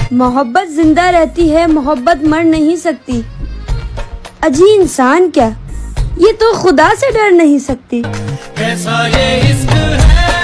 मोहब्बत जिंदा रहती है, मोहब्बत मर नहीं सकती। अजी इंसान क्या, ये तो खुदा से डर नहीं सकती। कैसा ये इश्क है।